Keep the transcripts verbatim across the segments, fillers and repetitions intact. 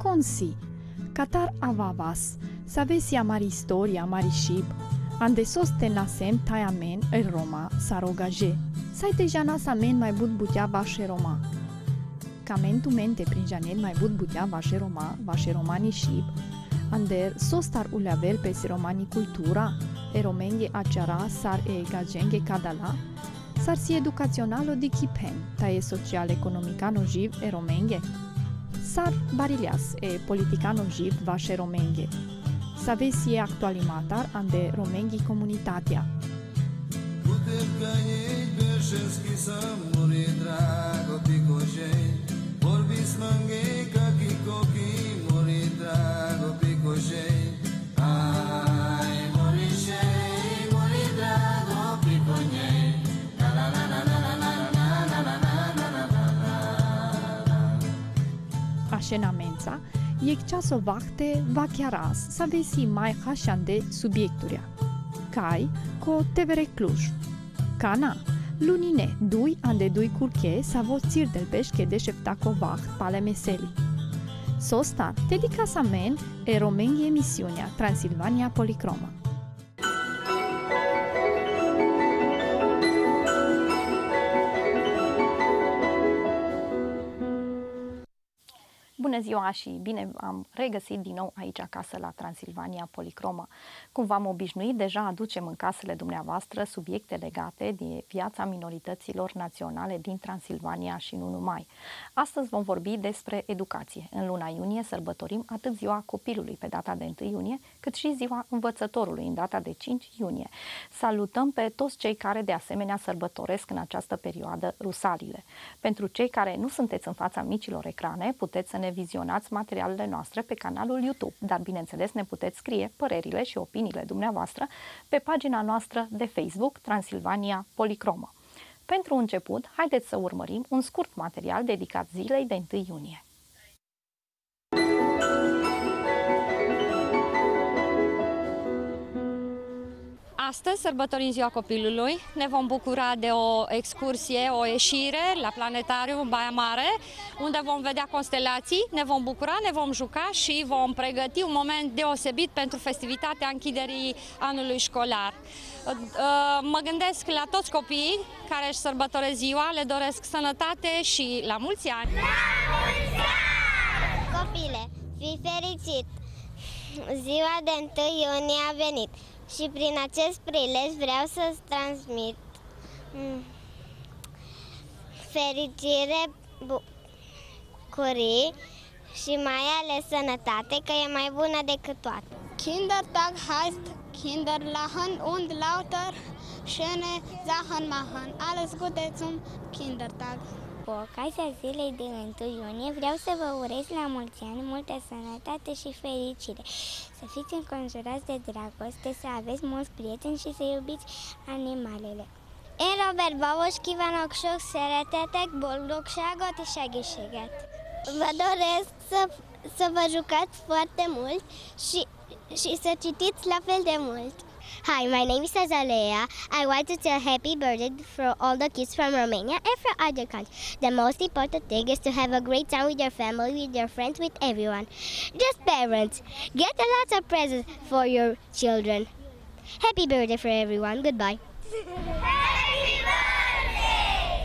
consi. Catar avavas, savesi amari storia, amari ship, ande soste nasem taiamen el Roma sarogaje. Sai deja nasamen mai but butea vașe Roma. Camentu mente prin janet mai but butea vașe Roma, vașe romani ship, ander sostar uleavel pe si romani cultura, e romenghe aciara sar e gagenghe cadala, sar si educaționalo di chipen, tae social economicano jiv e romenghe. Sar barilias e politicano jiv vașe romenghe. Savesi e actualimatar ande romenghi comunitatea. Ascenamența, iecceaso vahte vachiaras, savesi mai hașande subiecturia. Cai, co tevere Cluj. Cana, lunine, dui ande dui curche, savo țir del peșche de șeptaco vaht pale meseli. Sostar, dedicasamen e romenghi emisiunea Transilvania Policromă. Bună ziua și bine am regăsit din nou aici acasă la Transilvania Policromă. Cum v-am obișnuit, deja aducem în casele dumneavoastră subiecte legate de viața minorităților naționale din Transilvania și nu numai. Astăzi vom vorbi despre educație. În luna iunie sărbătorim atât ziua copilului pe data de întâi iunie, cât și ziua învățătorului în data de cinci iunie. Salutăm pe toți cei care de asemenea sărbătoresc în această perioadă rusalile. Pentru cei care nu sunteți în fața micilor ecrane, puteți să ne vizionați materialele noastre pe canalul YouTube, dar bineînțeles ne puteți scrie părerile și opiniile dumneavoastră pe pagina noastră de Facebook Transilvania Policromă. Pentru început, haideți să urmărim un scurt material dedicat zilei de întâi iunie. Astăzi sărbătorim ziua copilului, ne vom bucura de o excursie, o ieșire la planetariu în Baia Mare, unde vom vedea constelații, ne vom bucura, ne vom juca și vom pregăti un moment deosebit pentru festivitatea închiderii anului școlar. Mă gândesc la toți copiii care își sărbătoresc ziua, le doresc sănătate și la mulți ani! La mulți ani! Copile, fii fericit! Ziua de întâi iunie a venit. Și prin acest prilej vreau să-ți transmit fericire, bucurii și mai ales sănătate, că e mai bună decât toate. Kindertag heißt Kinderlachen und lauter schöne Sachen machen. Alles Gute zum Kindertag! Cu ocazia zilei de întâi iunie vreau să vă urez la mulți ani multă sănătate și fericire. Să fiți înconjurați de dragoste, să aveți mulți prieteni și să iubiți animalele. Én Robert Babos kívánok sok szeretetet, boldogságot és egészséget. Vă doresc să, să vă jucați foarte mult și, și să citiți la fel de mult. Hi, my name is Azalea. I want to tell happy birthday for all the kids from Romania and from other countries. The most important thing is to have a great time with your family, with your friends, with everyone. Just parents, get a lot of presents for your children. Happy birthday for everyone. Goodbye. Happy birthday!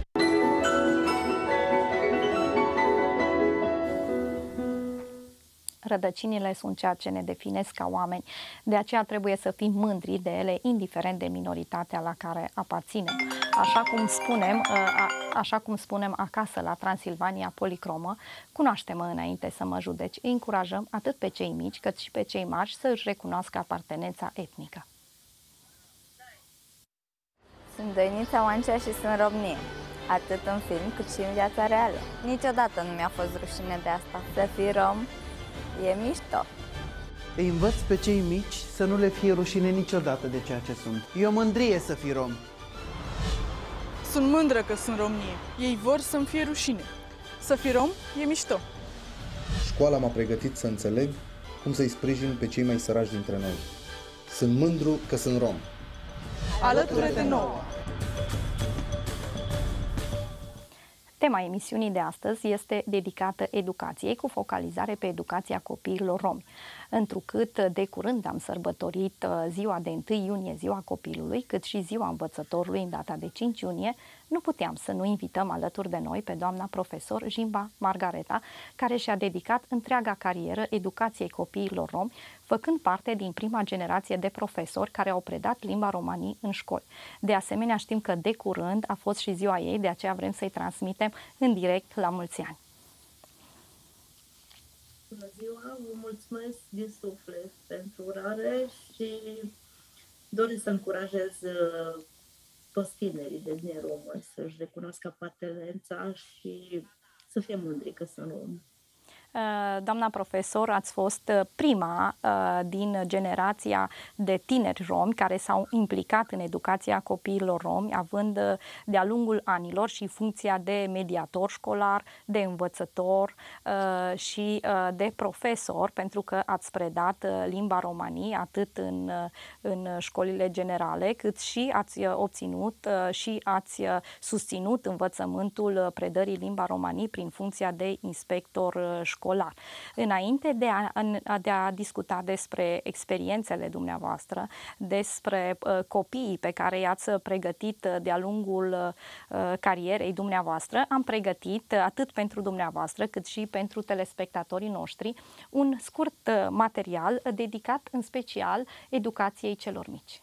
Rădăcinile sunt ceea ce ne definesc ca oameni, de aceea trebuie să fim mândri de ele, indiferent de minoritatea la care aparținem. Așa cum spunem, așa cum spunem acasă la Transilvania Policromă, cunoaște-mă înainte să mă judeci. Îi încurajăm atât pe cei mici cât și pe cei mari să își recunoască apartenența etnică. Sunt Dăinița Oancea și sunt romnie, atât în film cât și în viața reală. Niciodată nu mi-a fost rușine de asta. Să fii rom e mișto. Îi învăț pe cei mici să nu le fie rușine niciodată de ceea ce sunt. E o mândrie să fii rom. Sunt mândră că sunt romnie. Ei vor să-mi fie rușine. Să fii rom e mișto. Școala m-a pregătit să înțeleg cum să-i sprijin pe cei mai săraci dintre noi. Sunt mândru că sunt rom. Alături de nouă! Tema emisiunii de astăzi este dedicată educației, cu focalizare pe educația copiilor romi. Întrucât de curând am sărbătorit ziua de întâi iunie, ziua copilului, cât și ziua învățătorului în data de cinci iunie, nu puteam să nu invităm alături de noi pe doamna profesor Jimba Margareta, care și-a dedicat întreaga carieră educației copiilor romi, făcând parte din prima generație de profesori care au predat limba romanii în școli. De asemenea, știm că de curând a fost și ziua ei, de aceea vrem să-i transmitem în direct la mulți ani. Bună ziua, vă mulțumesc din suflet pentru urare și doresc să încurajez toți tinerii de etnie romă să-și recunoască apartenența și să fie mândri că sunt romi. Doamna profesor, ați fost prima din generația de tineri romi care s-au implicat în educația copiilor romi, având de-a lungul anilor și funcția de mediator școlar, de învățător și de profesor, pentru că ați predat limba romanii atât în, în școlile generale, cât și ați obținut și ați susținut învățământul predării limba romanii prin funcția de inspector școlar. Școlar. Înainte de a, de a discuta despre experiențele dumneavoastră, despre uh, copiii pe care i-ați pregătit de-a lungul uh, carierei dumneavoastră, am pregătit uh, atât pentru dumneavoastră cât și pentru telespectatorii noștri un scurt uh, material dedicat în special educației celor mici.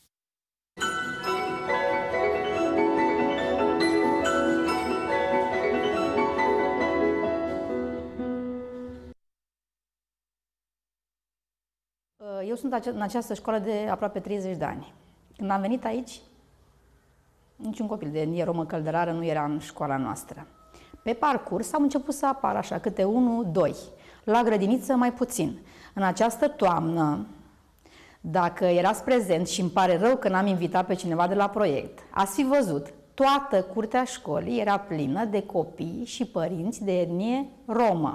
Eu sunt în această școală de aproape treizeci de ani. Când am venit aici, niciun copil de etnie romă călderară nu era în școala noastră. Pe parcurs au început să apară așa câte unul, doi. La grădiniță mai puțin. În această toamnă, dacă erați prezent și îmi pare rău că n-am invitat pe cineva de la proiect, ați fi văzut, toată curtea școlii era plină de copii și părinți de etnie romă.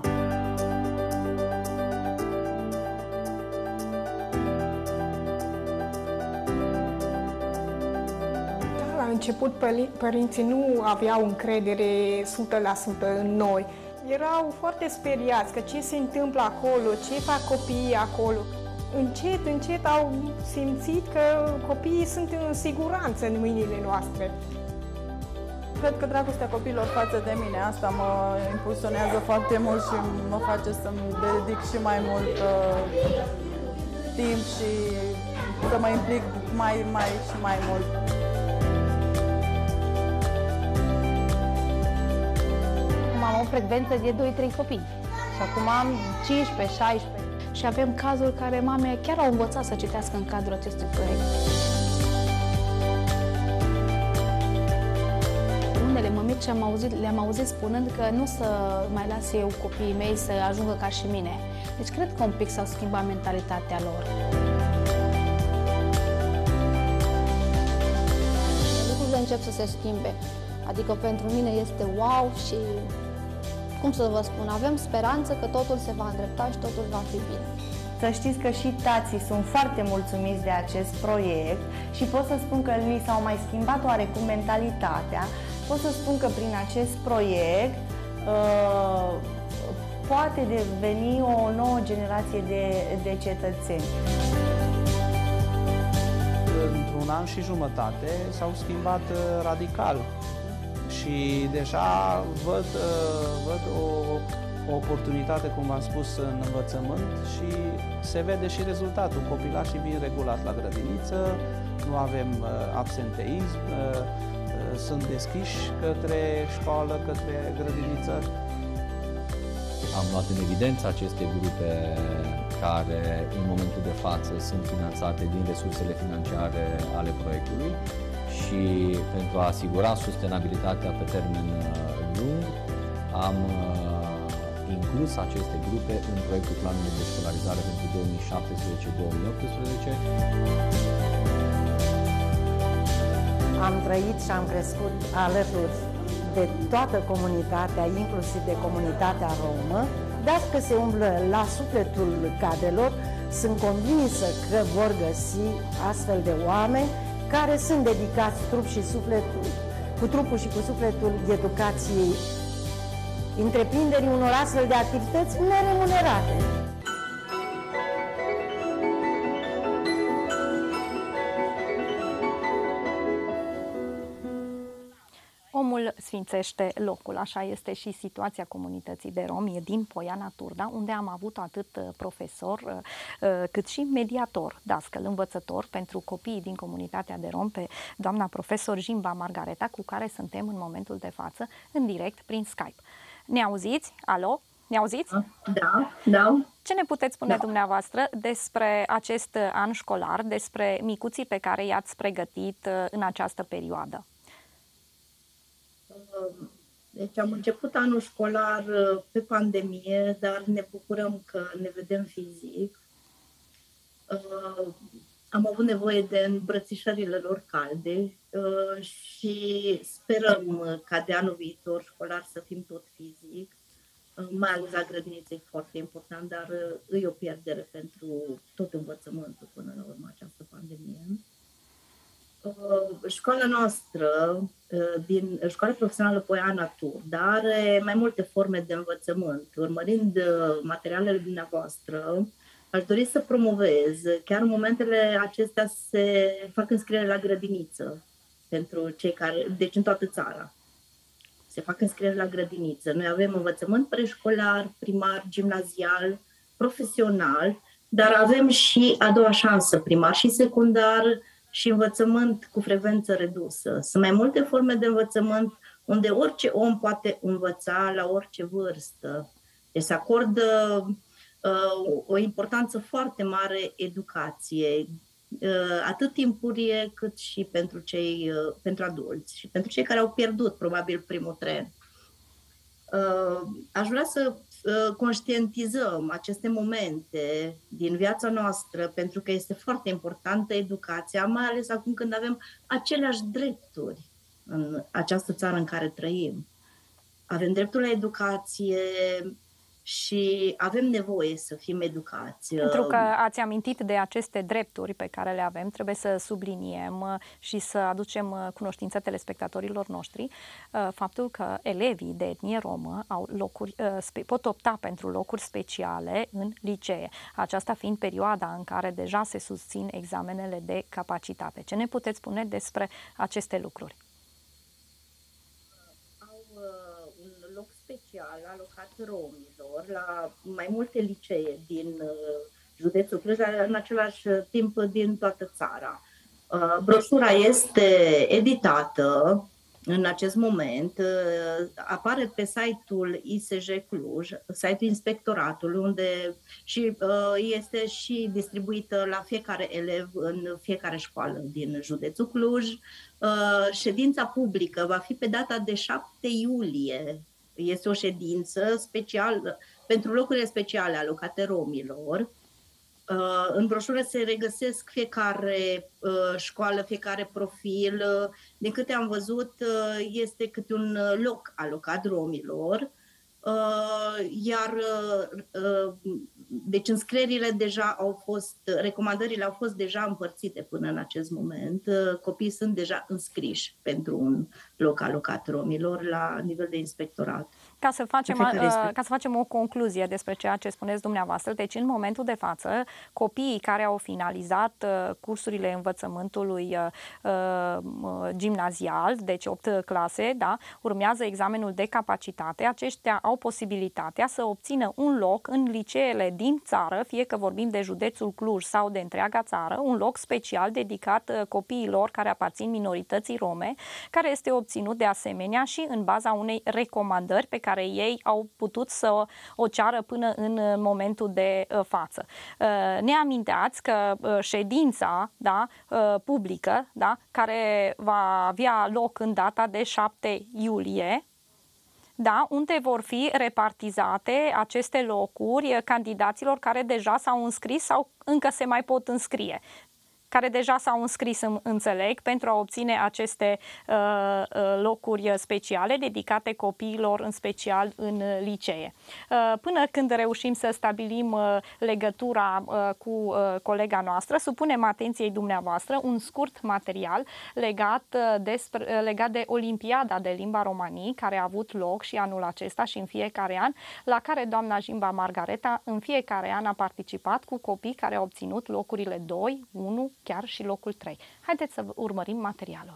La început, părinții nu aveau încredere o sută la sută în noi. Erau foarte speriați că ce se întâmplă acolo, ce fac copiii acolo. Încet, încet au simțit că copiii sunt în siguranță în mâinile noastre. Cred că dragostea copiilor față de mine, asta mă impulsionează foarte mult și mă face să-mi dedic și mai mult uh, timp și să mă implic mai, mai și mai mult. Am o frecvență de doi trei copii și acum am cincisprezece șaisprezece și avem cazuri care mame chiar au învățat să citească în cadrul acestui proiect. Unele mămici le-am auzit, le-am auzit spunând că nu să mai las eu copiii mei să ajungă ca și mine. Deci cred că un pic s-au schimbat mentalitatea lor. Lucrurile încep să se schimbe. Adică pentru mine este wow și, cum să vă spun, avem speranță că totul se va îndrepta și totul va fi bine. Să știți că și tații sunt foarte mulțumiți de acest proiect și pot să spun că li s-au mai schimbat oarecum mentalitatea. Pot să spun că prin acest proiect uh, poate deveni o nouă generație de, de cetățeni. Într-un an și jumătate s-au schimbat uh, radical. Și deja văd, văd o, o oportunitate, cum am spus, în învățământ și se vede și rezultatul. Copilașii vin regulat la grădiniță, nu avem absenteism, sunt deschiși către școală, către grădiniță. Am luat în evidență aceste grupe care în momentul de față sunt finanțate din resursele financiare ale proiectului. Și pentru a asigura sustenabilitatea pe termen lung, am inclus aceste grupe în proiectul planului de școlarizare pentru două mii șaptesprezece două mii optsprezece. Am trăit și am crescut alături de toată comunitatea, inclusiv de comunitatea romă. Dacă se umblă la sufletul cadrelor, sunt convinsă că vor găsi astfel de oameni care sunt dedicați trup și suflet cu trupul și cu sufletul educației, întreprinderii unor astfel de activități neremunerate. Omul sfințește locul, așa este și situația comunității de romi din Poiana Turda, unde am avut atât profesor cât și mediator, dascăl, învățător pentru copiii din comunitatea de romi, pe doamna profesor Jimba Margareta, cu care suntem în momentul de față în direct prin Skype. Ne auziți? Alo? Ne auziți? Da, da. Ce ne puteți spune da. dumneavoastră despre acest an școlar, despre micuții pe care i-ați pregătit în această perioadă? Deci am început anul școlar pe pandemie, dar ne bucurăm că ne vedem fizic. Am avut nevoie de îmbrățișările lor calde și sperăm ca de anul viitor școlar să fim tot fizic. Mai ales la grădiniță e foarte important, dar e o pierdere pentru tot învățământul până la urmă această pandemie. Școala noastră, din Școala Profesională Poiana Turda, are mai multe forme de învățământ. Urmărind materialele dumneavoastră, aș dori să promovez, chiar în momentele acestea se fac înscriere la grădiniță, pentru cei care, deci în toată țara. Se fac înscriere la grădiniță. Noi avem învățământ preșcolar, primar, gimnazial, profesional, dar avem și a doua șansă, primar și secundar, și învățământ cu frecvență redusă. Sunt mai multe forme de învățământ unde orice om poate învăța la orice vârstă. Deci se acordă uh, o importanță foarte mare educației, uh, atât timpurie cât și pentru cei uh, pentru adulți și pentru cei care au pierdut probabil primul tren. Uh, aș vrea să uh, conștientizăm aceste momente din viața noastră, pentru că este foarte importantă educația, mai ales acum când avem aceleași drepturi în această țară în care trăim. Avem dreptul la educație și avem nevoie să fim educați. Pentru că ați amintit de aceste drepturi pe care le avem, trebuie să subliniem și să aducem cunoștință telespectatorilor noștri faptul că elevii de etnie romă au locuri, pot opta pentru locuri speciale în licee. Aceasta fiind perioada în care deja se susțin examenele de capacitate. Ce ne puteți spune despre aceste lucruri? Special alocat romilor la mai multe licee din uh, județul Cluj, în același timp din toată țara. Uh, broșura este editată în acest moment, uh, apare pe site-ul I S J Cluj, site-ul inspectoratului, unde și, uh, este și distribuită la fiecare elev în fiecare școală din județul Cluj. Uh, ședința publică va fi pe data de șapte iulie. Este o ședință specială pentru locurile speciale alocate romilor. În broșură se regăsesc fiecare școală, fiecare profil. Din câte am văzut, este câte un loc alocat romilor. Iar deci înscrierile deja au fost, recomandările au fost deja împărțite până în acest moment. Copiii sunt deja înscriși pentru un loc alocat romilor la nivel de inspectorat. Ca să, facem, ca să facem o concluzie despre ceea ce spuneți dumneavoastră, deci în momentul de față, copiii care au finalizat cursurile învățământului gimnazial, deci opt clase, da, urmează examenul de capacitate, aceștia au posibilitatea să obțină un loc în liceele din țară, fie că vorbim de județul Cluj sau de întreaga țară, un loc special dedicat copiilor care aparțin minorității rome, care este obținut de asemenea și în baza unei recomandări pe care care ei au putut să o ceară până în momentul de față. Ne aminteați că ședința, da, publică, da, care va avea loc în data de șapte iulie, da, unde vor fi repartizate aceste locuri candidaților care deja s-au înscris sau încă se mai pot înscrie. care deja s-au înscris, înțeleg, pentru a obține aceste locuri speciale dedicate copiilor, în special în licee. Până când reușim să stabilim legătura cu colega noastră, supunem atenției dumneavoastră un scurt material legat, despre, legat de Olimpiada de Limba Romanii, care a avut loc și anul acesta și în fiecare an, la care doamna Jimba Margareta în fiecare an a participat cu copii care au obținut locurile doi, unu, chiar și locul trei. Haideți să urmărim materialul.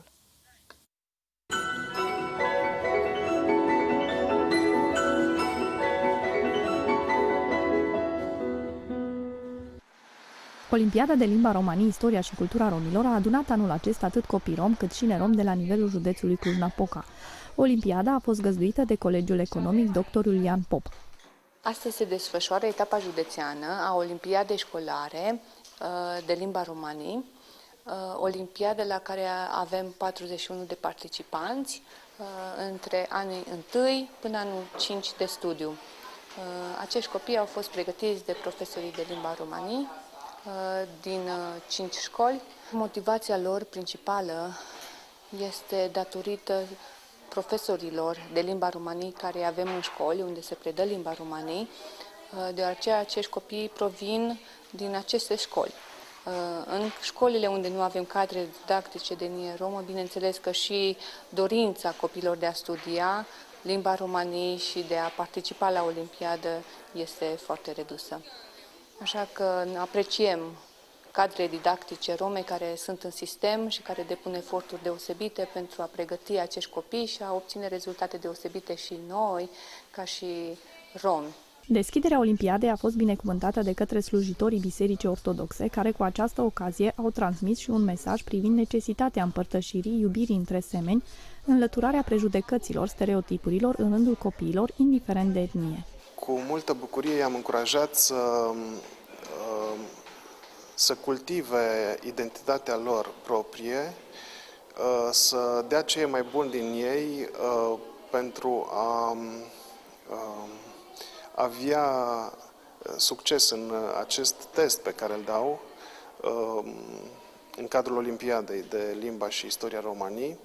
Olimpiada de Limba Romanii, Istoria și Cultura Romilor a adunat anul acesta atât copii rom cât și nerom de la nivelul județului Cluj-Napoca. Olimpiada a fost găzduită de Colegiul Economic doctor Iulian Pop. Astăzi se desfășoară etapa județeană a Olimpiadei școlare de Limba Romanii, Olimpiada la care avem patruzeci și unu de participanți între anii unu până anul cinci de studiu. Acești copii au fost pregătiți de profesorii de Limba Romanii din cinci școli. Motivația lor principală este datorită profesorilor de Limba Romanii care avem în școli, unde se predă Limba Romanii, deoarece acești copii provin din aceste școli. În școlile unde nu avem cadre didactice de linie romă, bineînțeles că și dorința copiilor de a studia Limba Romanii și de a participa la Olimpiadă este foarte redusă. Așa că apreciem cadre didactice rome care sunt în sistem și care depun eforturi deosebite pentru a pregăti acești copii și a obține rezultate deosebite și noi, ca și romi. Deschiderea Olimpiadei a fost binecuvântată de către slujitorii Bisericii Ortodoxe, care cu această ocazie au transmis și un mesaj privind necesitatea împărtășirii, iubirii între semeni, înlăturarea prejudecăților, stereotipurilor în rândul copiilor, indiferent de etnie. Cu multă bucurie i-am încurajat să, să cultive identitatea lor proprie, să dea ce e mai bun din ei pentru a avea succes în acest test pe care îl dau în cadrul Olimpiadei de Limba și Istoria Romanii.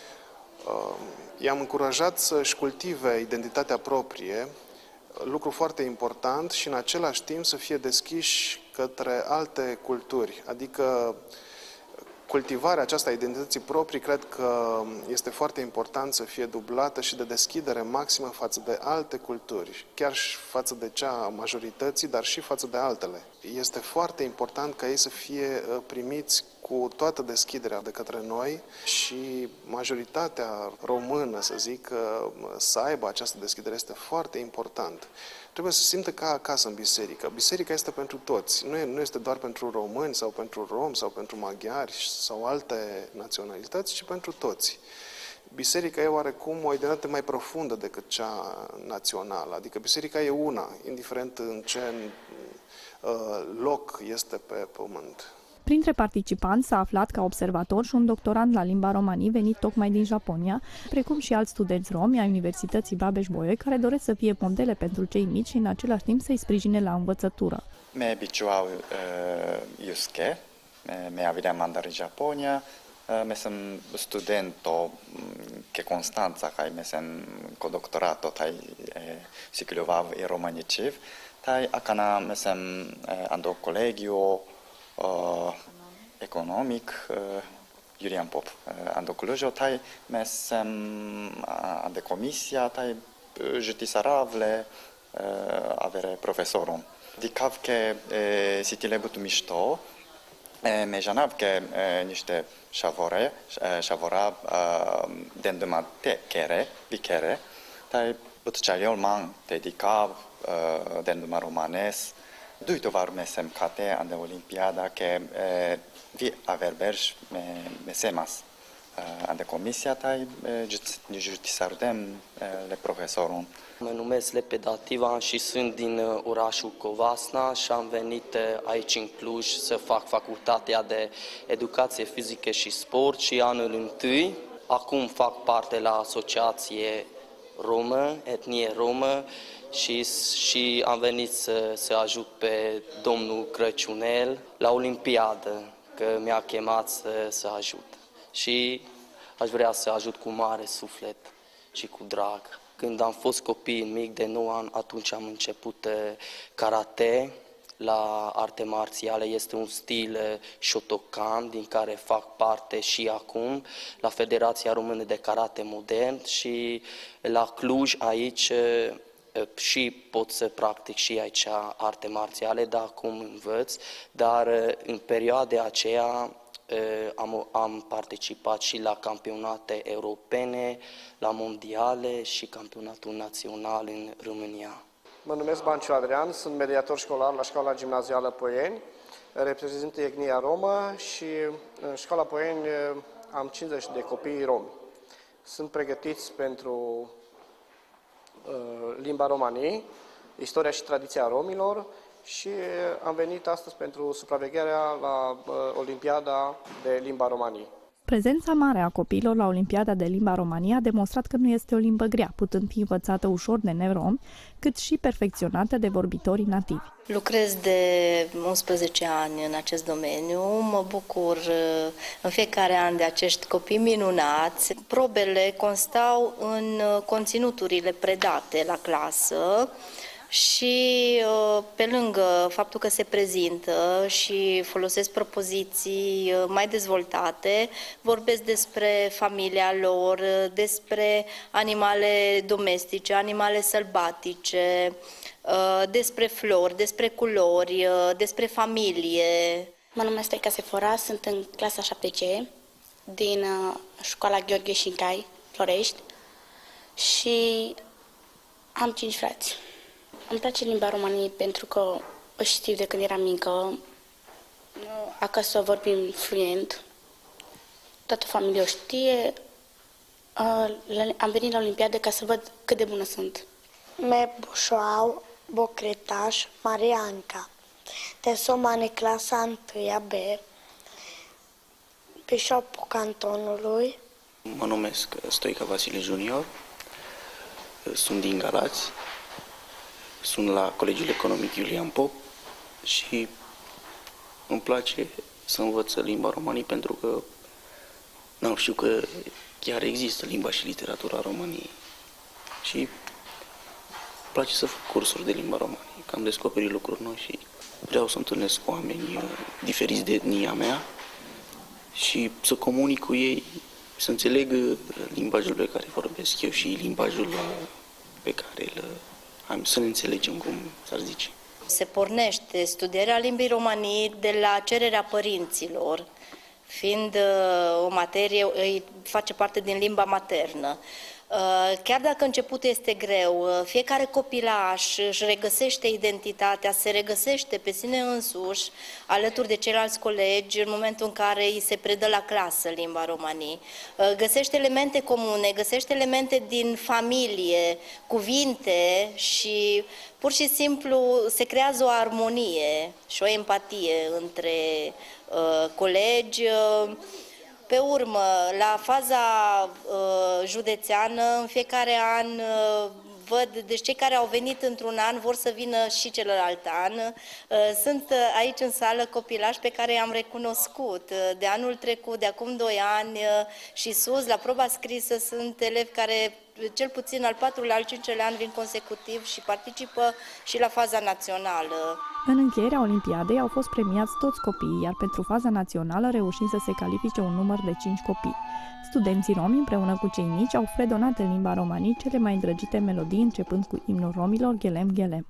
I-am încurajat să-și cultive identitatea proprie, lucru foarte important, și în același timp să fie deschiși către alte culturi, adică cultivarea aceasta identității proprii cred că este foarte important să fie dublată și de deschidere maximă față de alte culturi, chiar și față de cea a majorității, dar și față de altele. Este foarte important ca ei să fie primiți cu toată deschiderea de către noi și majoritatea română, să zic, să aibă această deschidere este foarte important. Trebuie să se simtă ca acasă în biserică. Biserica este pentru toți, nu, e, nu este doar pentru români sau pentru romi sau pentru maghiari sau alte naționalități, ci pentru toți. Biserica e oarecum o identitate mai profundă decât cea națională, adică biserica e una, indiferent în ce uh, loc este pe pământ. Printre participanți s-a aflat ca observator și un doctorand la Limba Romanii venit tocmai din Japonia, precum și alți studenți romi ai Universității Babeș-Bolyai, care doresc să fie modele pentru cei mici și în același timp să-i sprijine la învățătură. Me bichuau uh, Yusuke, me aveam mandarin Japonia, me sem studento che Constanța, care me sem co-doctorato, tai si chilovav i romaničiv, tai akana me sem ando colegio Uh, economic, uh, Iulian Pop, uh, ando Clujo, tai mesem uh, ande comisia, tai žutisaravle uh, avere profesorum. Dikavke uh, sitilebutu mișto, uh, me janavke uh, niște șavore, uh, șavora uh, denduma te kere, bikere, tai butchaliol man te dikav uh, denduma romanes, Duito var mesem kate ande Olimpiada ke eh, vi averberj me mesemas eh, ande comisia tai eh, jutisardem eh, le profesorul. Mă numesc Lepeda Tivan și sunt din orașul Covasna și am venit aici în Cluj să fac facultatea de educație fizică și sport și anul întâi. Acum fac parte la asociație romă, etnie romă, și, și am venit să, să ajut pe domnul Crăciunel la Olimpiadă, că mi-a chemat să, să ajut. Și aș vrea să ajut cu mare suflet și cu drag. Când am fost copil mic de nouă ani, atunci am început karate la arte marțiale. Este un stil Shotokan din care fac parte și acum la Federația Română de Karate Modern și la Cluj aici și pot să practic și aici arte marțiale, dar acum învăț, dar în perioada aceea am, am participat și la campionate europene, la mondiale și campionatul național în România. Mă numesc Banciu Adrian, sunt mediator școlar la Școala Gimnazială Poieni, reprezint etnia romă și în Școala Poieni am cincizeci de copii romi. Sunt pregătiți pentru uh, limba romanii, istoria și tradiția romilor și am venit astăzi pentru supravegherea la uh, Olimpiada de limba romanii. Prezența mare a copiilor la Olimpiada de limba România a demonstrat că nu este o limbă grea, putând fi învățată ușor de neromi, cât și perfecționată de vorbitorii nativi. Lucrez de unsprezece ani în acest domeniu, mă bucur în fiecare an de acești copii minunați. Probele constau în conținuturile predate la clasă, și pe lângă faptul că se prezintă și folosesc propoziții mai dezvoltate, vorbesc despre familia lor, despre animale domestice, animale sălbatice, despre flori, despre culori, despre familie. Mă numesc Stoica Sefora, sunt în clasa șapte C din școala Gheorghe Șincai, Florești, și am cinci frați. Îmi place limba română pentru că o știu de când eram mică. Acasă vorbim fluent. Toată familia o știe. Am venit la Olimpiadă ca să văd cât de bună sunt. Me Bușoau, Bocretaș, Marianca. Te somane clasa întâia B, Bishopul Cantonului. Mă numesc Stoica Vasile Junior, sunt din Galați. Sunt la Colegiul Economic Iulian Pop și îmi place să învăț limba română pentru că n-am știu că chiar există limba și literatura României și îmi place să fac cursuri de limba română, că am descoperit lucruri noi și vreau să întâlnesc cu oameni diferiți de etnia mea și să comunic cu ei, să înțeleg limbajul pe care vorbesc eu și limbajul pe care îl am, să ne înțelegem, cum s-ar zice. Se pornește studierea limbii romanii de la cererea părinților, fiind o materie, îi face parte din limba maternă. Chiar dacă începutul este greu, fiecare copilaș își regăsește identitatea, se regăsește pe sine însuși, alături de ceilalți colegi, în momentul în care îi se predă la clasă limba romanii. Găsește elemente comune, găsește elemente din familie, cuvinte și pur și simplu se creează o armonie și o empatie între uh, colegi. Pe urmă, la faza uh, județeană, în fiecare an uh, văd, deci cei care au venit într-un an vor să vină și celălalt an. Uh, sunt aici în sală copilași pe care i-am recunoscut. Uh, de anul trecut, de acum doi ani uh, și sus, la proba scrisă sunt elevi care cel puțin al patrulea, al cincelea an vin consecutiv și participă și la faza națională. În încheierea Olimpiadei au fost premiați toți copiii, iar pentru faza națională reușind să se califice un număr de cinci copii. Studenții romi, împreună cu cei mici, au fredonat în limba romanii cele mai îndrăgite melodii, începând cu imnul romilor, Ghelem, Ghelem.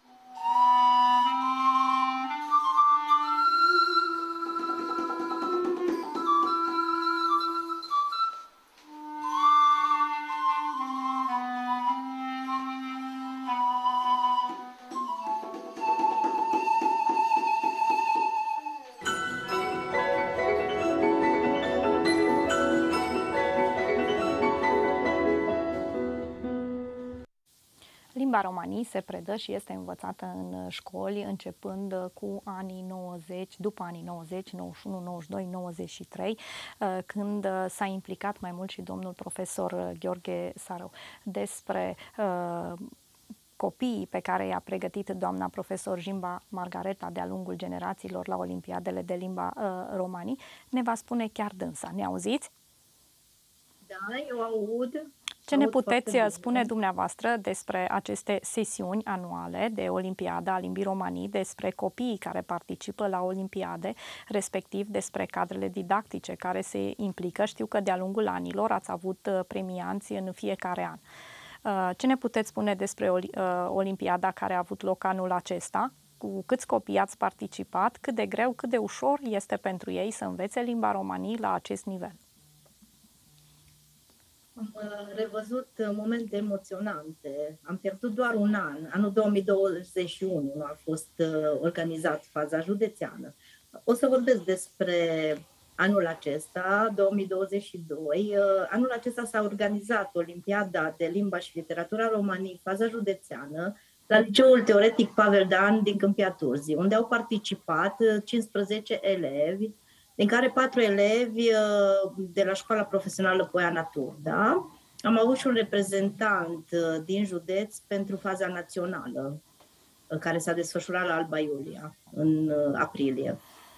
Limba romanii se predă și este învățată în școli începând cu anii nouăzeci, după anii nouăzeci, nouăzeci și unu, nouăzeci și doi, nouăzeci și trei, când s-a implicat mai mult și domnul profesor Gheorghe Sarău. Despre uh, copiii pe care i-a pregătit doamna profesor Jimba Margareta de-a lungul generațiilor la Olimpiadele de limba uh, romanii, ne va spune chiar dânsa. Ne auziți? Da, eu aud. Ce ne puteți spune dumneavoastră despre aceste sesiuni anuale de Olimpiadă a limbii romanii, despre copiii care participă la Olimpiade, respectiv despre cadrele didactice care se implică? Știu că de-a lungul anilor ați avut premianți în fiecare an. Ce ne puteți spune despre Olimpiada care a avut loc anul acesta? Cu câți copii ați participat? Cât de greu, cât de ușor este pentru ei să învețe limba romanii la acest nivel? Am revăzut momente emoționante. Am pierdut doar un an. Anul două mii douăzeci și unu a fost organizat faza județeană. O să vorbesc despre anul acesta, două mii douăzeci și doi. Anul acesta s-a organizat Olimpiada de Limba și Literatura Romanii, faza județeană, la Liceul Teoretic Pavel Dan din Câmpia Turzii, unde au participat cincisprezece elevi, din care patru elevi de la Școala Profesională Poiana Turda. Am avut și un reprezentant din județ pentru faza națională, care s-a desfășurat la Alba Iulia în aprilie.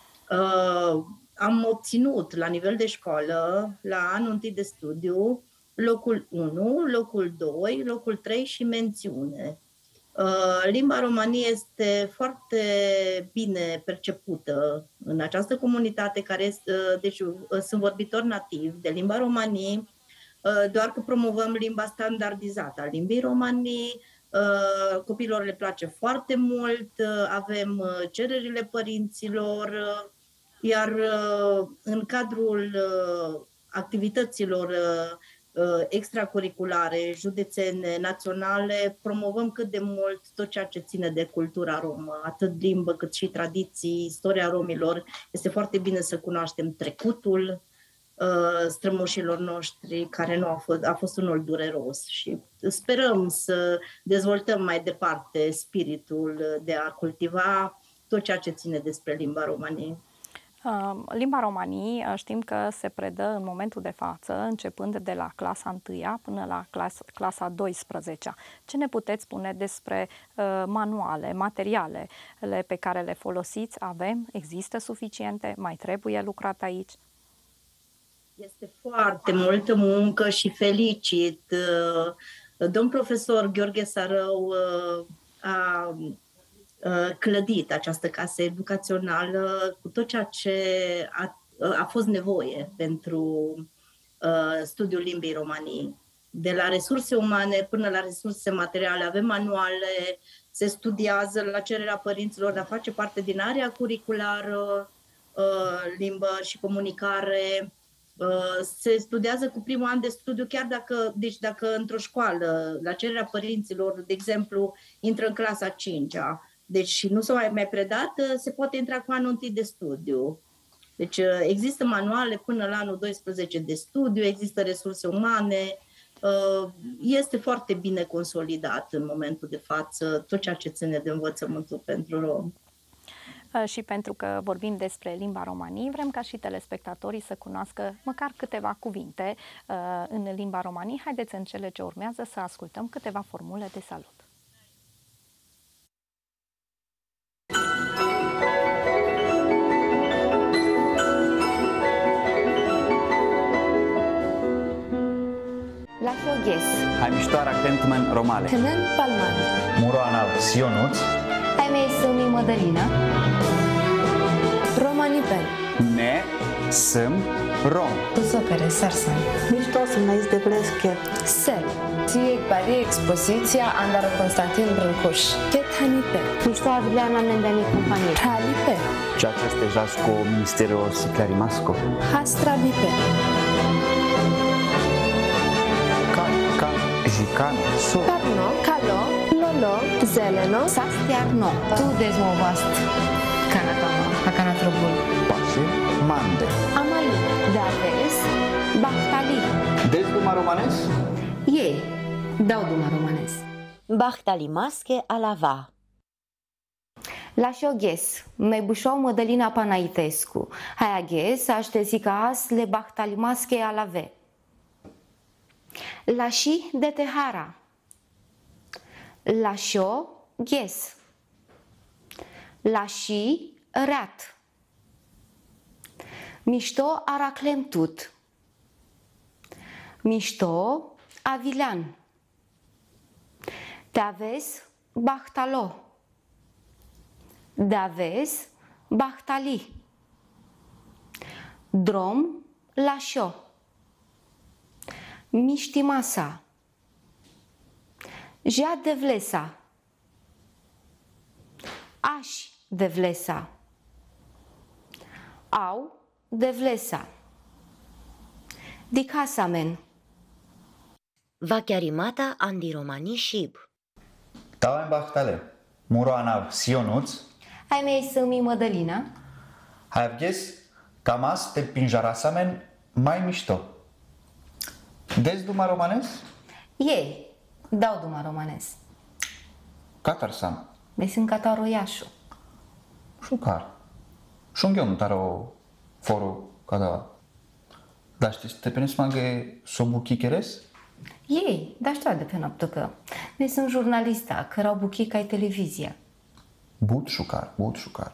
Am obținut la nivel de școală, la anul întâi de studiu, locul unu, locul doi, locul trei și mențiune. Limba romanii este foarte bine percepută în această comunitate, care este, deci sunt vorbitori nativi de limba romanii, doar că promovăm limba standardizată a limbii romanii, copiilor le place foarte mult, avem cererile părinților, iar în cadrul activităților extracurriculare, județene, naționale, promovăm cât de mult tot ceea ce ține de cultura romă, atât limbă cât și tradiții, istoria romilor. Este foarte bine să cunoaștem trecutul uh, strămoșilor noștri, care nu a fost, a fost unul dureros, și sperăm să dezvoltăm mai departe spiritul de a cultiva tot ceea ce ține despre limba României. Limba romanii știm că se predă în momentul de față, începând de la clasa întâia până la clasa, clasa a douăsprezecea. Ce ne puteți spune despre uh, manuale, materialele pe care le folosiți? Avem? Există suficiente? Mai trebuie lucrat aici? Este foarte multă muncă și felicit. Domn profesor Gheorghe Sarău a clădit această casă educațională cu tot ceea ce a, a fost nevoie pentru uh, studiul limbii romanii. De la resurse umane până la resurse materiale, avem manuale, se studiază la cererea părinților, dar face parte din area curriculară, uh, limbă și comunicare. Uh, se studiază cu primul an de studiu, chiar dacă, deci dacă într-o școală, la cererea părinților, de exemplu, intră în clasa a cincea, deci nu s-a mai, mai predat, se poate intra cu anul întâi de studiu. Deci există manuale până la anul doisprezece de studiu, există resurse umane, este foarte bine consolidat în momentul de față tot ceea ce ține de învățământul pentru romi. Și pentru că vorbim despre limba romanii, vrem ca și telespectatorii să cunoască măcar câteva cuvinte în limba romanii. Haideți în cele ce urmează să ascultăm câteva formule de salut. Lafioghes Haimiștoara Cântmăn Romale Tănân Palman Muroana Sionuț Haimei Sămi Mădălina Romanipen Ne Sâm Rom Tuzocare Sarsan Mișto Sănăiți de Blesche Sel Ție Pari Expoziția Andaro Constantin Brâncuș Ket Hanipe Mișto Adriana Nendeni Companie Halipe Ceața Stejasko Ministerio Siclarimasco Hastra Bipe Jicano, so. Carno, calo, lolo, zeleno, sastiarno. Tu dezmovast. Canacama, acanatrobul. Pașe, mande. Amali, daves, bahtali. Deci duma romanes? Ei, dau duma romanes. Bahtali masche alava. Lașoghes, me bușau Mădălina Panaitescu. Hai aghes, aștezicas le bahtali masche alave. Lași de Tehara. Lașo, ghes. Lași, rat. Mișto, araclem tut. Mișto, avilan. Te-aves, bahtalo. De-aves, bahtali. Drom, lașo. Miști masa. Ja de vlesa. Aș de vlesa. Au de vlesa. Dicasamen. Vachiarimata andi romani shib. Tałem bachtale. Muroanav sionuț. Hai mei să-mi Mădălina. Hai avges camas te pinjarasamen mai mișto. Dezi duma romanes? Ei, dau duma romanes. Katar sam. Deci sunt cataroiașu. Șucar. Șunghion taro foru cada. Dar știi, te penes magă sobuchi keres? Ei, dar știu de pe noapte că. Deci sunt jurnalista, că erau buchi ca televizia. Bud șucar, bud șucar.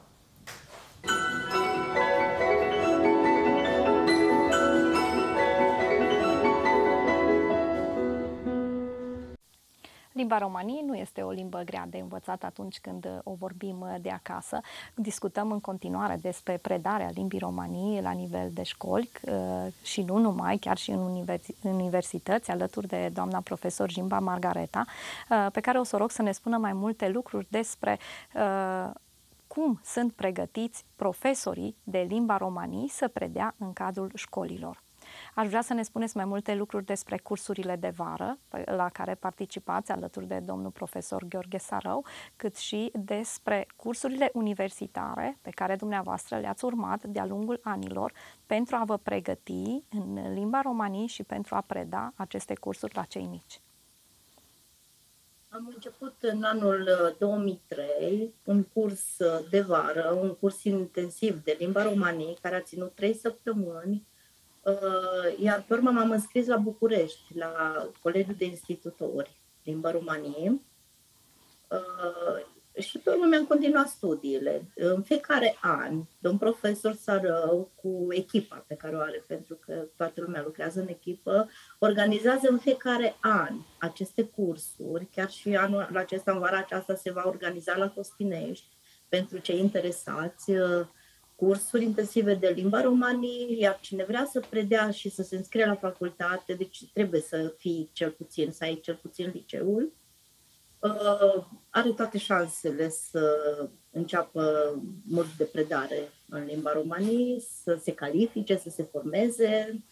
Limba romanii nu este o limbă grea de învățat atunci când o vorbim de acasă. Discutăm în continuare despre predarea limbii romanii la nivel de școli și nu numai, chiar și în universități, alături de doamna profesor Jimba Margareta, pe care o să o rog să ne spună mai multe lucruri despre cum sunt pregătiți profesorii de limba romanii să predea în cadrul școlilor. Aș vrea să ne spuneți mai multe lucruri despre cursurile de vară la care participați alături de domnul profesor Gheorghe Sarău, cât și despre cursurile universitare pe care dumneavoastră le-ați urmat de-a lungul anilor pentru a vă pregăti în limba romanii și pentru a preda aceste cursuri la cei mici. Am început în anul două mii trei un curs de vară, un curs intensiv de limba romanii care a ținut trei săptămâni. Iar pe urmă m-am înscris la București, la Colegiul de Institutori Limba României și pe urmă mi-am continuat studiile. În fiecare an, domn profesor Sarău, cu echipa pe care o are, pentru că toată lumea lucrează în echipă, organizează în fiecare an aceste cursuri. Chiar și anul acesta, în vara aceasta, se va organiza la Costinești pentru cei interesați, cursuri intensive de limba romanii, iar cine vrea să predea și să se înscrie la facultate, deci trebuie să fii cel puțin, să ai cel puțin liceul, uh, are toate șansele să înceapă modul de predare în limba romanii, să se califice, să se formeze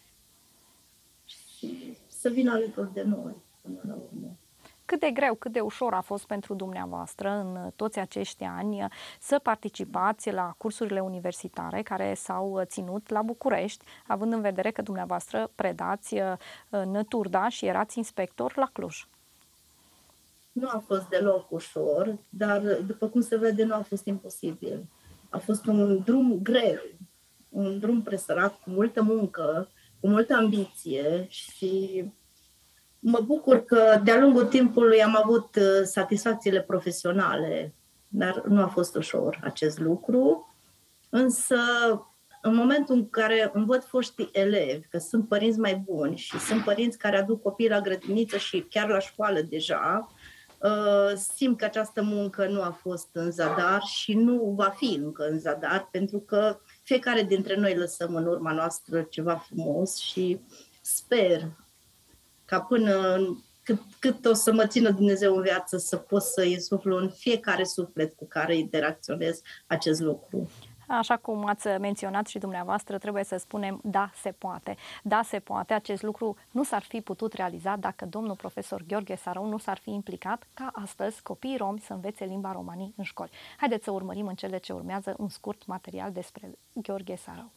și să vină alături de noi până la urmă. Cât de greu, cât de ușor a fost pentru dumneavoastră în toți acești ani să participați la cursurile universitare care s-au ținut la București, având în vedere că dumneavoastră predați în Turda și erați inspector la Cluj? Nu a fost deloc ușor, dar după cum se vede, nu a fost imposibil. A fost un drum greu, un drum presărat, cu multă muncă, cu multă ambiție și mă bucur că de-a lungul timpului am avut satisfacțiile profesionale, dar nu a fost ușor acest lucru. Însă, în momentul în care îmi văd foștii elevi, că sunt părinți mai buni și sunt părinți care aduc copiii la grădiniță și chiar la școală deja, simt că această muncă nu a fost în zadar și nu va fi încă în zadar, pentru că fiecare dintre noi lăsăm în urma noastră ceva frumos și sper ca până cât, cât o să mă țină Dumnezeu în viață să pot să insuflu în fiecare suflet cu care interacționez acest lucru. Așa cum ați menționat și dumneavoastră, trebuie să spunem, da, se poate. Da, se poate. Acest lucru nu s-ar fi putut realiza dacă domnul profesor Gheorghe Sarău nu s-ar fi implicat ca astăzi copiii romi să învețe limba romanii în școli. Haideți să urmărim în cele ce urmează un scurt material despre Gheorghe Sarău.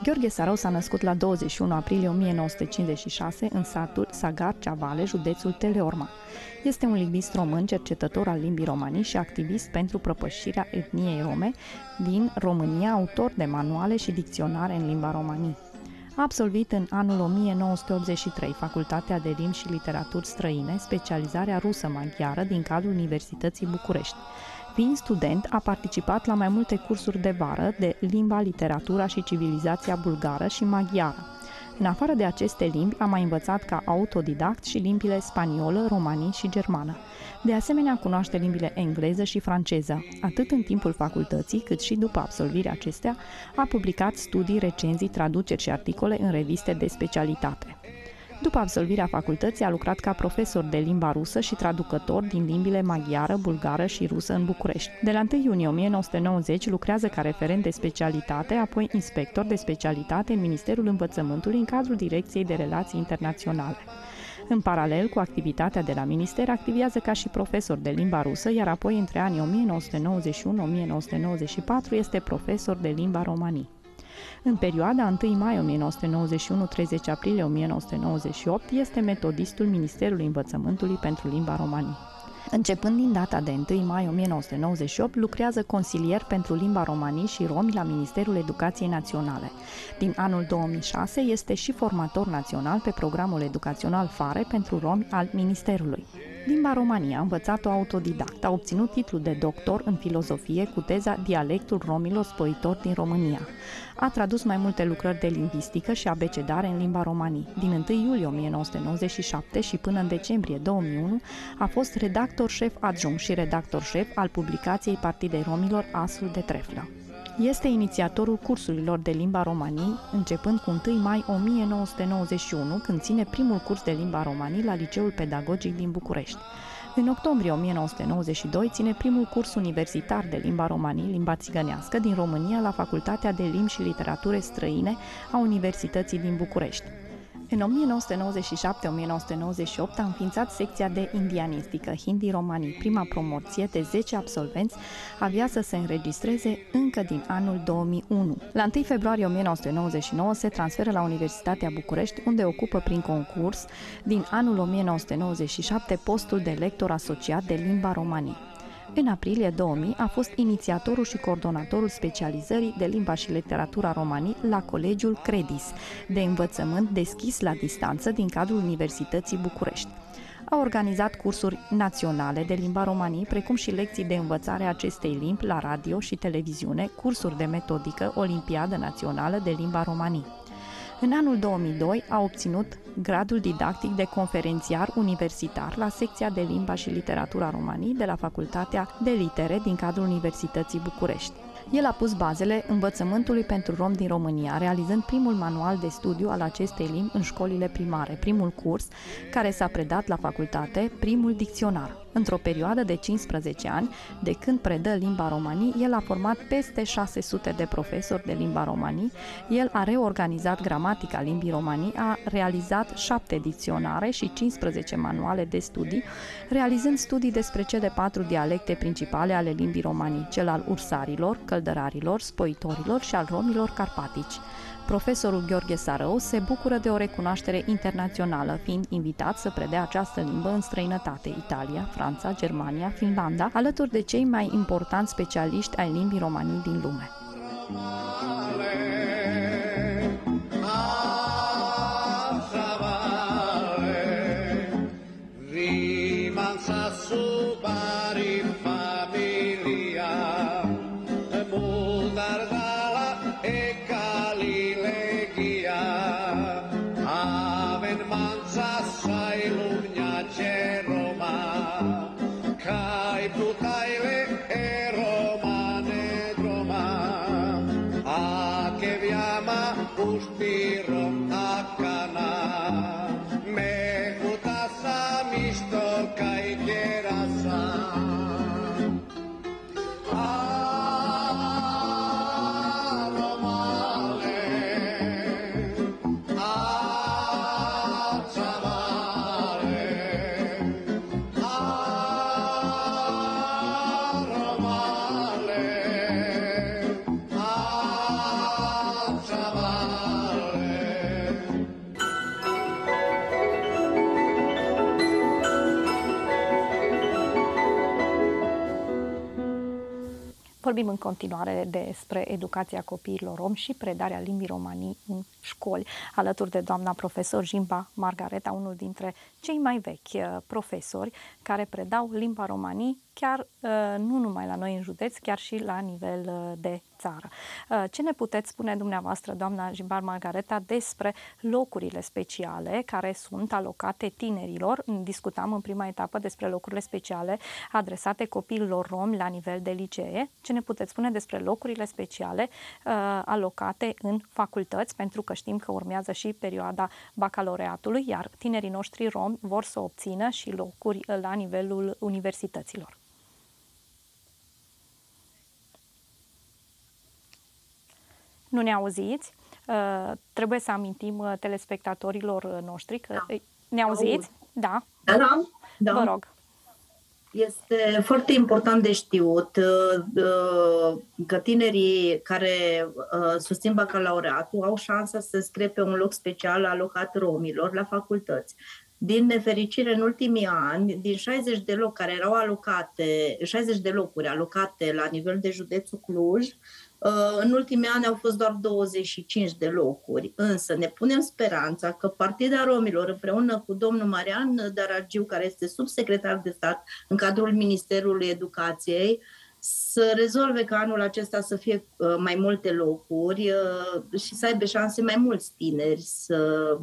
Gheorghe Sarău s-a născut la douăzeci și unu aprilie o mie nouă sute cincizeci și șase în satul Sagar Ceavale, județul Teleorman. Este un lingvist român, cercetător al limbii romanii și activist pentru propășirea etniei rome din România, autor de manuale și dicționare în limba romanii. A absolvit în anul o mie nouă sute optzeci și trei Facultatea de Limbi și Literaturi Străine, specializarea rusă-maghiară din cadrul Universității București. Fiind student, a participat la mai multe cursuri de vară de limba, literatura și civilizația bulgară și maghiară. În afară de aceste limbi, a mai învățat ca autodidact și limbile spaniolă, romani și germană. De asemenea, cunoaște limbile engleză și franceză. Atât în timpul facultății, cât și după absolvirea acestea, a publicat studii, recenzii, traduceri și articole în reviste de specialitate. După absolvirea facultății, a lucrat ca profesor de limba rusă și traducător din limbile maghiară, bulgară și rusă în București. De la întâi iunie o mie nouă sute nouăzeci lucrează ca referent de specialitate, apoi inspector de specialitate în Ministerul Învățământului în cadrul Direcției de Relații Internaționale. În paralel cu activitatea de la minister, activează ca și profesor de limba rusă, iar apoi între anii o mie nouă sute nouăzeci și unu - o mie nouă sute nouăzeci și patru este profesor de limba romanii. În perioada întâi mai o mie nouă sute nouăzeci și unu - treizeci aprilie o mie nouă sute nouăzeci și opt este metodistul Ministerului Învățământului pentru limba romanii. Începând din data de întâi mai o mie nouă sute nouăzeci și opt, lucrează consilier pentru limba romanii și romi la Ministerul Educației Naționale. Din anul două mii șase este și formator național pe programul educațional FARE pentru romi al Ministerului. Limba romanii a învățat-o autodidact, a obținut titlul de doctor în filozofie cu teza Dialectul romilor spăitori din România. A tradus mai multe lucrări de lingvistică și abecedare în limba romanii. Din întâi iulie o mie nouă sute nouăzeci și șapte și până în decembrie două mii unu a fost redactor șef adjunct și redactor șef al publicației Partidei Romilor Asul de Treflă. Este inițiatorul cursurilor de limba romanii, începând cu întâi mai o mie nouă sute nouăzeci și unu, când ține primul curs de limba romanii la Liceul Pedagogic din București. În octombrie o mie nouă sute nouăzeci și doi ține primul curs universitar de limba romanii, limba țigănească, din România la Facultatea de Limbi și Literature Străine a Universității din București. În o mie nouă sute nouăzeci și șapte - o mie nouă sute nouăzeci și opt a înființat secția de indianistică Hindi Romanii. Prima promoție de zece absolvenți avea să se înregistreze încă din anul două mii unu. La întâi februarie o mie nouă sute nouăzeci și nouă se transferă la Universitatea București, unde ocupă prin concurs din anul o mie nouă sute nouăzeci și șapte postul de lector asociat de limba romanii. În aprilie două mii a fost inițiatorul și coordonatorul specializării de limba și literatura romanii la Colegiul Credis, de învățământ deschis la distanță din cadrul Universității București. A organizat cursuri naționale de limba romanii, precum și lecții de învățare a acestei limbi la radio și televiziune, cursuri de metodică, Olimpiadă Națională de limba romanii. În anul două mii doi a obținut gradul didactic de conferențiar universitar la secția de limba și literatura romanii de la Facultatea de Litere din cadrul Universității București. El a pus bazele învățământului pentru romi din România, realizând primul manual de studiu al acestei limbi în școlile primare, primul curs care s-a predat la facultate, primul dicționar. Într-o perioadă de cincisprezece ani, de când predă limba romanii, el a format peste șase sute de profesori de limba romanii, el a reorganizat gramatica limbii romanii, a realizat șapte dicționare și cincisprezece manuale de studii, realizând studii despre cele patru dialecte principale ale limbii romanii, cel al ursarilor, căldărarilor, spoitorilor și al romilor carpatici. Profesorul Gheorghe Sarău se bucură de o recunoaștere internațională, fiind invitat să predea această limbă în străinătate, Italia, Franța, Germania, Finlanda, alături de cei mai importanți specialiști ai limbii romanii din lume. Bye. Vorbim în continuare despre educația copiilor romi și predarea limbii romanii în școli, alături de doamna profesor Jimba Margareta, unul dintre cei mai vechi profesori care predau limba romanii, chiar nu numai la noi în județ, chiar și la nivel de țară. Ce ne puteți spune dumneavoastră, doamna Jimba Margareta, despre locurile speciale care sunt alocate tinerilor? Discutam în prima etapă despre locurile speciale adresate copiilor romi la nivel de licee. Ce ne puteți spune despre locurile speciale uh, alocate în facultăți, pentru că știm că urmează și perioada bacalaureatului, iar tinerii noștri romi vor să obțină și locuri la nivelul universităților. Nu ne auziți? Uh, trebuie să amintim uh, telespectatorilor noștri că da. Ne auziți? Da. Da, da. Da. Vă rog. Este foarte important de știut uh, că tinerii care uh, susțin bacalaureatul au șansa să scrie pe un loc special alocat romilor la facultăți. Din nefericire, în ultimii ani, din șaizeci de locuri care erau alocate, șaizeci de locuri alocate la nivel de județul Cluj, în ultimii ani au fost doar douăzeci și cinci de locuri. Însă ne punem speranța că Partida Romilor, împreună cu domnul Marian Daragiu, care este subsecretar de stat în cadrul Ministerului Educației, să rezolve ca anul acesta să fie mai multe locuri și să aibă șanse mai mulți tineri să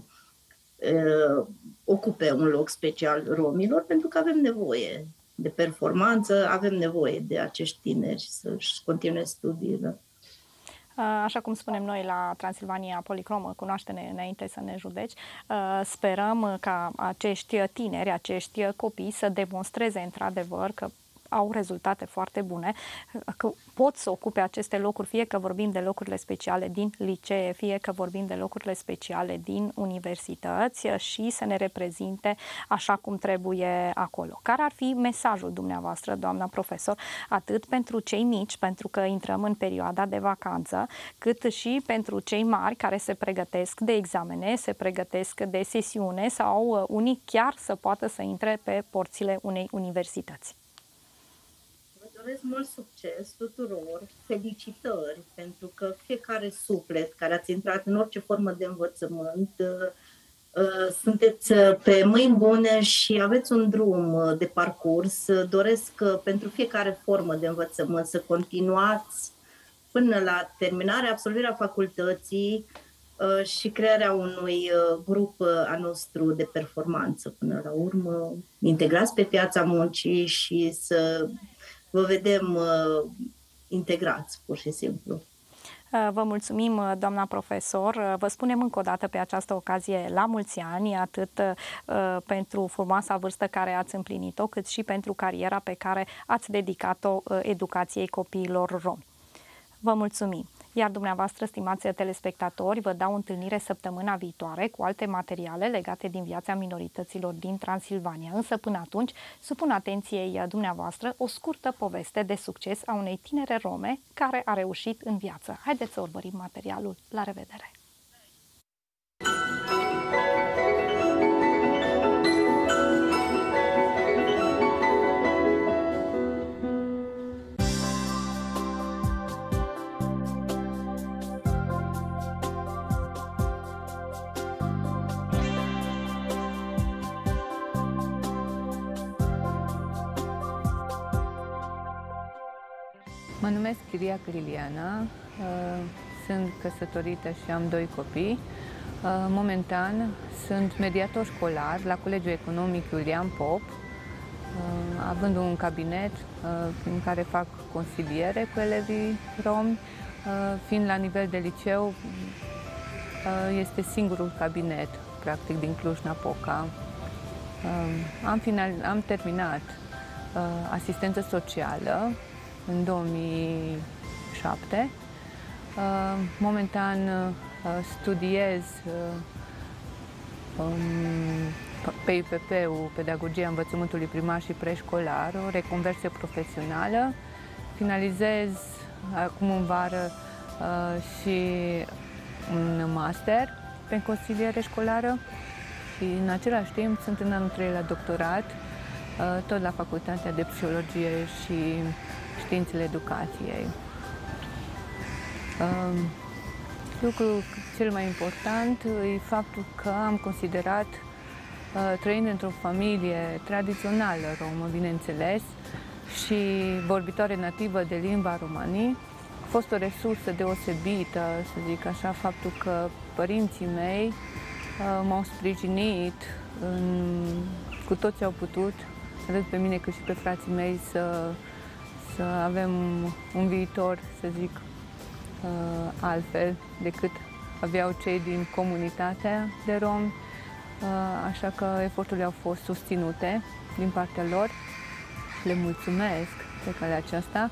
ocupe un loc special romilor, pentru că avem nevoie de performanță, avem nevoie de acești tineri să-și continue studiile. Așa cum spunem noi la Transilvania Policromă, cunoaște-ne înainte să ne judeci, sperăm ca acești tineri, acești copii să demonstreze într-adevăr că au rezultate foarte bune, că pot să ocupe aceste locuri, fie că vorbim de locurile speciale din licee, fie că vorbim de locurile speciale din universități și să ne reprezinte așa cum trebuie acolo. Care ar fi mesajul dumneavoastră, doamna profesor, atât pentru cei mici, pentru că intrăm în perioada de vacanță, cât și pentru cei mari care se pregătesc de examene, se pregătesc de sesiune sau unii chiar să poată să intre pe porțile unei universități? Doresc mult succes tuturor, felicitări, pentru că fiecare suflet care ați intrat în orice formă de învățământ, sunteți pe mâini bune și aveți un drum de parcurs. Doresc pentru fiecare formă de învățământ să continuați până la terminarea, absolvirea facultății și crearea unui grup a nostru de performanță până la urmă, integrați pe piața muncii și să vă vedem uh, integrați, pur și simplu. Vă mulțumim, doamna profesor. Vă spunem încă o dată pe această ocazie la mulți ani, atât uh, pentru frumoasa vârstă care ați împlinit-o, cât și pentru cariera pe care ați dedicat-o uh, educației copiilor romi. Vă mulțumim! Iar dumneavoastră, stimați telespectatori, vă dau întâlnire săptămâna viitoare cu alte materiale legate din viața minorităților din Transilvania. Însă, până atunci, supun atenției dumneavoastră o scurtă poveste de succes a unei tinere rome care a reușit în viață. Haideți să urmărim materialul. La revedere! Mă numesc Chiriac Liliana, sunt căsătorită și am doi copii. Momentan sunt mediator școlar la Colegiul Economic Iulian Pop, având un cabinet în care fac consiliere cu elevii romi, fiind la nivel de liceu, este singurul cabinet, practic, din Cluj-Napoca. Am, final, am terminat asistență socială în două mii șapte. Momentan studiez P I P P-ul, Pedagogia Învățământului Primar și Preșcolar, o reconversie profesională. Finalizez acum în vară și un master pe consiliere școlară și în același timp sunt în anul trei la doctorat, tot la Facultatea de Psihologie și științele educației. Lucrul cel mai important e faptul că am considerat, trăind într-o familie tradițională romă, bineînțeles, și vorbitoare nativă de limba romanii, a fost o resursă deosebită, să zic așa, faptul că părinții mei m-au sprijinit în, cu tot ce au putut, atât pe mine cât și pe frații mei, să, să avem un viitor, să zic, altfel decât aveau cei din comunitatea de romi, așa că eforturile au fost susținute din partea lor. Le mulțumesc pe calea aceasta,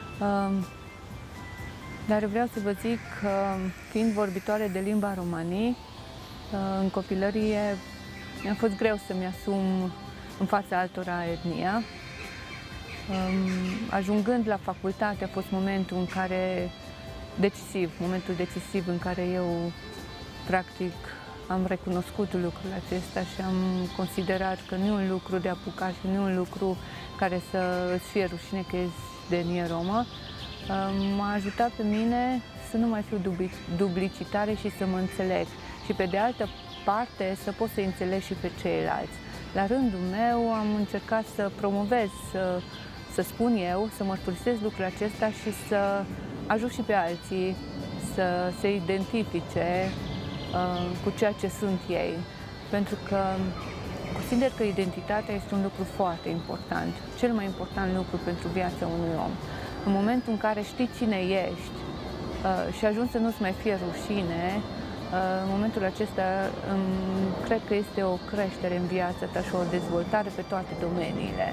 dar vreau să vă zic că, fiind vorbitoare de limba romanii, în copilărie mi-a fost greu să-mi asum în fața altora etnia. Ajungând la facultate a fost momentul în care decisiv, momentul decisiv în care eu practic am recunoscut lucrul acesta și am considerat că nu e un lucru de apucat și nu e un lucru care să îți fie rușine că ești de etnie romă. M-a ajutat pe mine să nu mai fiu duplicitare și să mă înțeleg. Și pe de altă parte să pot să înțeleg și pe ceilalți. La rândul meu am încercat să promovez, să, să spun eu, să mărturisesc lucrul acesta și să ajut și pe alții să se identifice uh, cu ceea ce sunt ei. Pentru că consider că identitatea este un lucru foarte important, cel mai important lucru pentru viața unui om. În momentul în care știi cine ești uh, și ajungi să nu-ți mai fie rușine, uh, în momentul acesta um, cred că este o creștere în viața ta și o dezvoltare pe toate domeniile.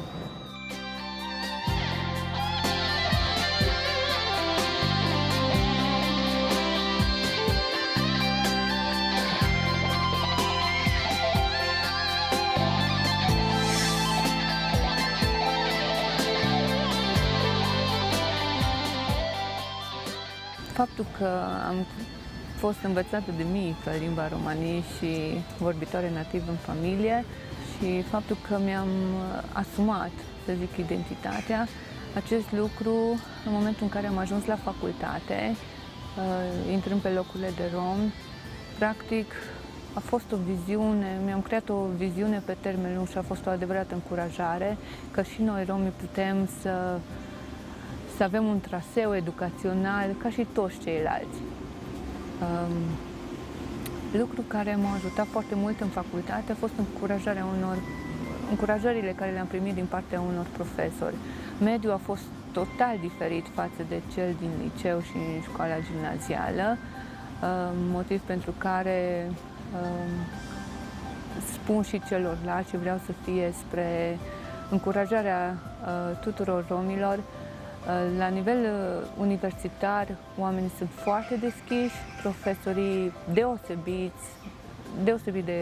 Faptul că am fost învățată de mică limba romanii și vorbitoare nativ în familie și faptul că mi-am asumat, să zic, identitatea, acest lucru, în momentul în care am ajuns la facultate, intrând pe locurile de romi, practic a fost o viziune, mi-am creat o viziune pe termen lung și a fost o adevărată încurajare că și noi romii putem să să avem un traseu educațional ca și toți ceilalți. Um, lucru care m-a ajutat foarte mult în facultate a fost încurajarea unor, încurajările care le-am primit din partea unor profesori. Mediul a fost total diferit față de cel din liceu și în școala gimnazială, um, motiv pentru care um, spun și celorlalți și vreau să fie spre încurajarea uh, tuturor romilor. La nivel universitar, oamenii sunt foarte deschiși, profesorii deosebiți, deosebit de,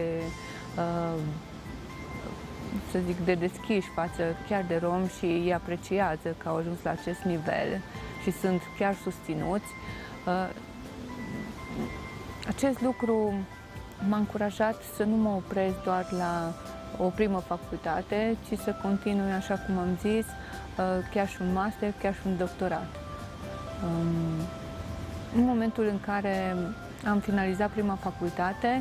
să zic, de deschiși față chiar de romi și îi apreciază că au ajuns la acest nivel și sunt chiar susținuți. Acest lucru m-a încurajat să nu mă opresc doar la o primă facultate, ci să continui, așa cum am zis, chiar și un master, chiar și un doctorat. În momentul în care am finalizat prima facultate,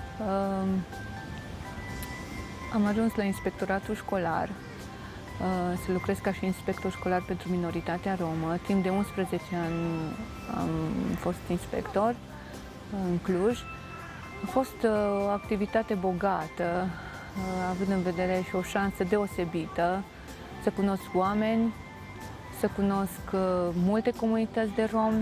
am ajuns la inspectoratul școlar, să lucrez ca și inspector școlar pentru minoritatea romă. Timp de unsprezece ani am fost inspector în Cluj. A fost o activitate bogată, având în vedere și o șansă deosebită să cunosc oameni, să cunosc multe comunități de romi,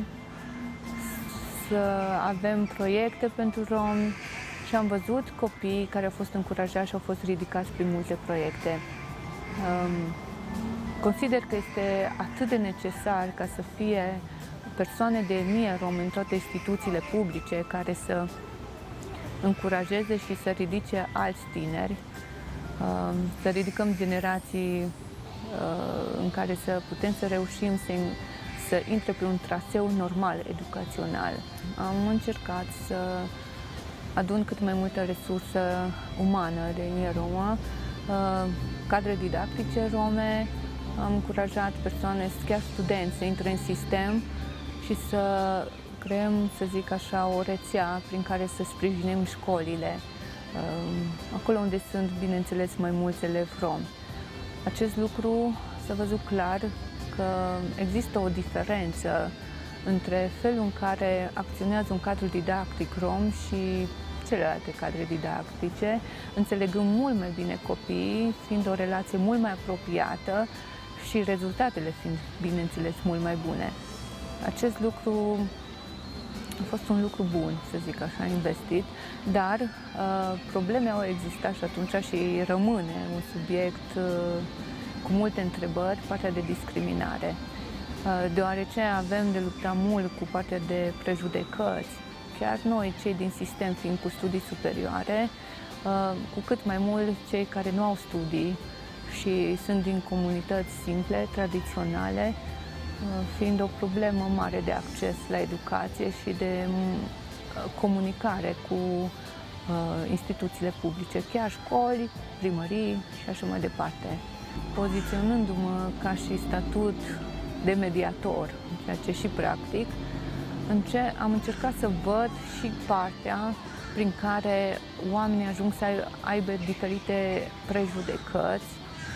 să avem proiecte pentru romi și am văzut copii care au fost încurajați și au fost ridicați prin multe proiecte. Consider că este atât de necesar ca să fie persoane de etnie romă în toate instituțiile publice care să încurajeze și să ridice alți tineri, să ridicăm generații în care să putem să reușim să, să intre pe un traseu normal educațional. Am încercat să adun cât mai multă resursă umană de etnie romă, cadre didactice rome, am încurajat persoane, chiar studenți, să intre în sistem și să creăm, să zic așa, o rețea prin care să sprijinim școlile, acolo unde sunt, bineînțeles, mai mulți elevi romi. Acest lucru s-a văzut clar că există o diferență între felul în care acționează un cadru didactic rom și celelalte cadre didactice, înțelegând mult mai bine copiii, fiind o relație mult mai apropiată și rezultatele fiind, bineînțeles, mult mai bune. Acest lucru a fost un lucru bun, să zic așa, investit, dar uh, probleme au existat și atunci și rămâne un subiect uh, cu multe întrebări, partea de discriminare. Uh, deoarece avem de lupta mult cu partea de prejudecăți, chiar noi, cei din sistem, fiind cu studii superioare, uh, cu cât mai mult cei care nu au studii și sunt din comunități simple, tradiționale, fiind o problemă mare de acces la educație și de comunicare cu uh, instituțiile publice, chiar școli, primării și așa mai departe. Poziționându-mă ca și statut de mediator, ceea ce și practic, în ce am încercat să văd și partea prin care oamenii ajung să aibă diferite prejudecăți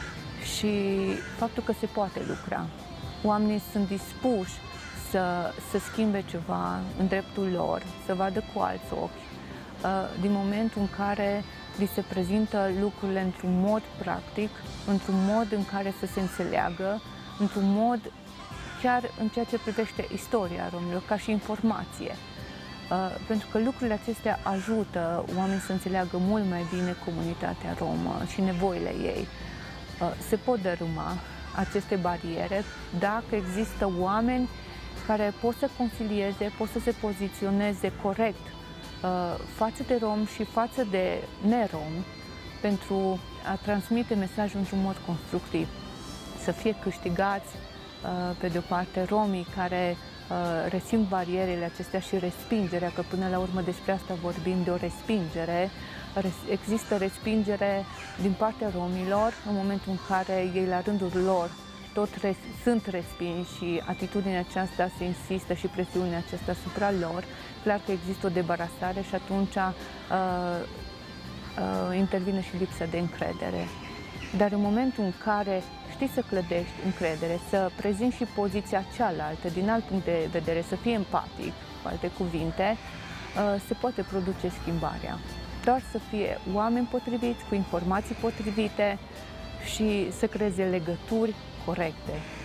și faptul că se poate lucra. Oamenii sunt dispuși să, să schimbe ceva în dreptul lor, să vadă cu alți ochi, din momentul în care li se prezintă lucrurile într-un mod practic, într-un mod în care să se înțeleagă, într-un mod chiar în ceea ce privește istoria romilor, ca și informație. Pentru că lucrurile acestea ajută oamenii să înțeleagă mult mai bine comunitatea romă și nevoile ei. Se pot dărâma aceste bariere dacă există oameni care pot să concilieze, pot să se poziționeze corect uh, față de rom și față de nerom pentru a transmite mesajul într-un mod constructiv. Să fie câștigați, uh, pe de-o parte, romii care uh, resimt barierele acestea și respingerea, că până la urmă despre asta vorbim, de o respingere. Există respingere din partea romilor în momentul în care ei la rândul lor tot res sunt respinși și atitudinea aceasta se insistă și presiunea aceasta asupra lor. Clar că există o debarasare și atunci uh, uh, intervine și lipsa de încredere. Dar în momentul în care știi să clădești încredere, să prezinți și poziția cealaltă din alt punct de vedere, să fii empatic, cu alte cuvinte, uh, se poate produce schimbarea. Doar să fie oameni potriviți, cu informații potrivite și să creeze legături corecte.